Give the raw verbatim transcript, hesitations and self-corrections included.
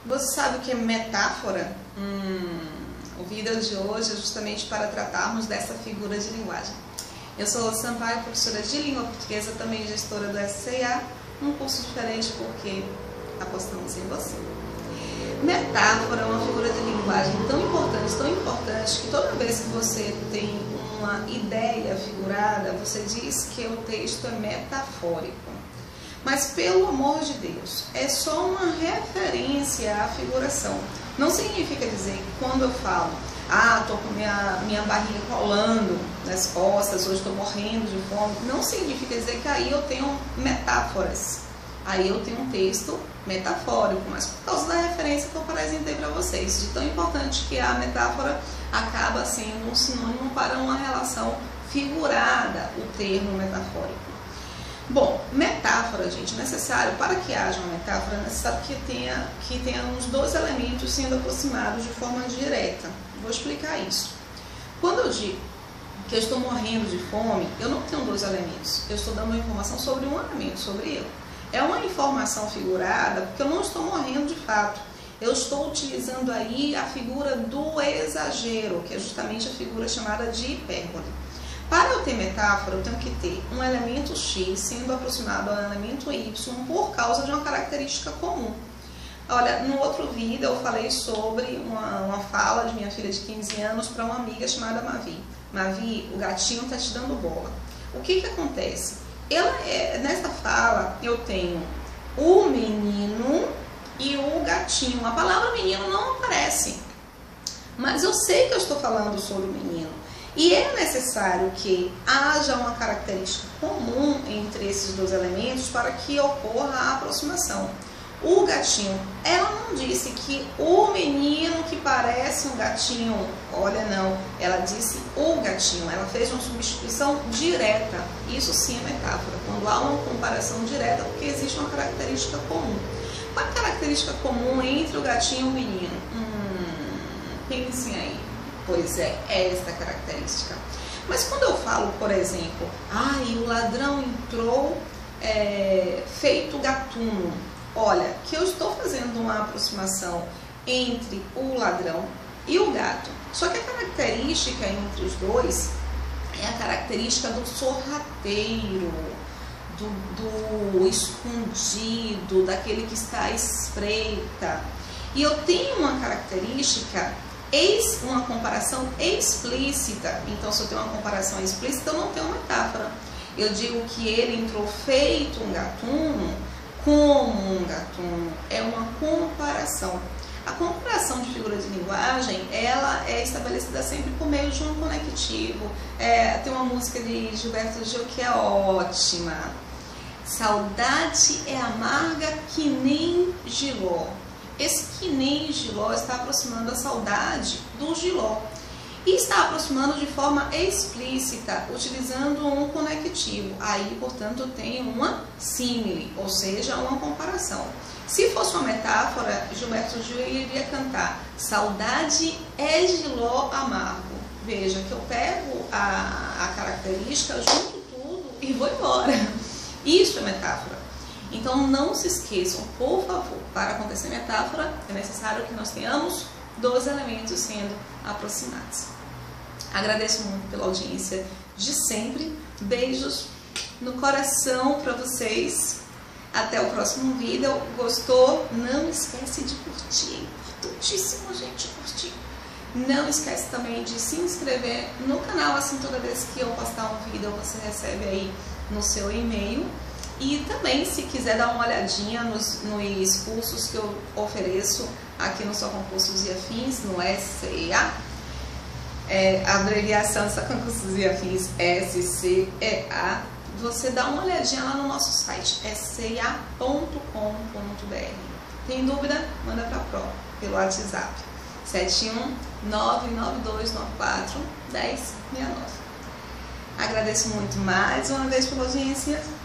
Você sabe o que é metáfora? Hum, o vídeo de hoje é justamente para tratarmos dessa figura de linguagem. Eu sou Rose Sampaio, professora de língua portuguesa, também gestora do S C A, um curso diferente porque apostamos em você. Metáfora é uma figura de linguagem tão importante, tão importante, que toda vez que você tem uma ideia figurada, você diz que o texto é metafórico. Mas, pelo amor de Deus, é só uma referência à figuração. Não significa dizer que quando eu falo, ah, estou com minha, minha barriga rolando nas costas, hoje estou morrendo de fome, não significa dizer que aí eu tenho metáforas. Aí eu tenho um texto metafórico, mas por causa da referência que eu apresentei para vocês, de tão importante que a metáfora acaba sendo um sinônimo para uma relação figurada, o termo metafórico. Bom, metáfora, gente, necessário, para que haja uma metáfora, é necessário que tenha, que tenha uns dois elementos sendo aproximados de forma direta. Vou explicar isso. Quando eu digo que eu estou morrendo de fome, eu não tenho dois elementos. Eu estou dando uma informação sobre um elemento, sobre ele. É uma informação figurada, porque eu não estou morrendo de fato. Eu estou utilizando aí a figura do exagero, que é justamente a figura chamada de hipérbole. Para eu ter metáfora, eu tenho que ter um elemento X sendo aproximado ao elemento Y por causa de uma característica comum. Olha, no outro vídeo eu falei sobre uma, uma fala de minha filha de quinze anos para uma amiga chamada Mavi. Mavi, o gatinho está te dando bola. O que que acontece? Ela é, nessa fala eu tenho o menino e o gatinho. A palavra menino não aparece, mas eu sei que eu estou falando sobre o menino. E é necessário que haja uma característica comum entre esses dois elementos para que ocorra a aproximação. O gatinho, ela não disse que o menino que parece um gatinho, olha não, ela disse o gatinho, ela fez uma substituição direta. Isso sim é metáfora, quando há uma comparação direta, porque existe uma característica comum. Qual é a característica comum entre o gatinho e o menino? Hum, pensem aí. Pois é, é esta característica. Mas quando eu falo, por exemplo, ai, o ladrão entrou é, feito gatuno. Olha, que eu estou fazendo uma aproximação entre o ladrão e o gato. Só que a característica entre os dois é a característica do sorrateiro, do, do escondido, daquele que está à espreita. E eu tenho uma característica, uma comparação explícita. Então, se eu tenho uma comparação explícita, eu não tenho uma metáfora. Eu digo que ele entrou feito um gatuno, como um gatuno. É uma comparação. A comparação de figura de linguagem, ela é estabelecida sempre por meio de um conectivo. É, tem uma música de Gilberto Gil que é ótima. Saudade é amarga que nem giló. Esse que nem giló está aproximando a saudade do giló. E está aproximando de forma explícita, utilizando um conectivo. Aí, portanto, tem uma símile, ou seja, uma comparação. Se fosse uma metáfora, Gilberto Gil iria cantar saudade é giló amargo. Veja que eu pego a, a característica, junto tudo e vou embora. Isso é metáfora. Então, não se esqueçam, por favor, para acontecer metáfora, é necessário que nós tenhamos dois elementos sendo aproximados. Agradeço muito pela audiência de sempre. Beijos no coração para vocês. Até o próximo vídeo. Gostou? Não esquece de curtir. É importantíssimo, gente, curtir. Não esquece também de se inscrever no canal, assim toda vez que eu postar um vídeo você recebe aí no seu e-mail. E também, se quiser dar uma olhadinha nos, nos cursos que eu ofereço aqui no Só Concursos e Afins, no S C A, é, a abreviação dessa Concursos e Afins S C E A, você dá uma olhadinha lá no nosso site, s c a ponto com ponto b r. Tem dúvida? Manda para a Pro, pelo WhatsApp, sete um nove nove dois nove quatro um zero seis nove. Agradeço muito mais uma vez pela audiência.